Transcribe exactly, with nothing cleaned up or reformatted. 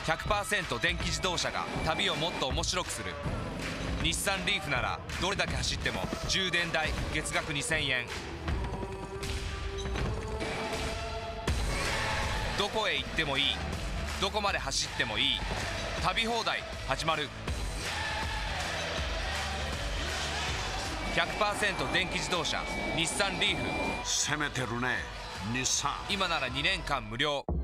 ひゃくパーセント 電気自動車が旅をもっと面白くする。日産リーフならどれだけ走っても充電代月額にせんえん。どこへ行ってもいい、どこまで走ってもいい、旅放題始まる。 ひゃくパーセント 電気自動車日産リーフ。 攻めてるね日産。 今ならにねんかん無料。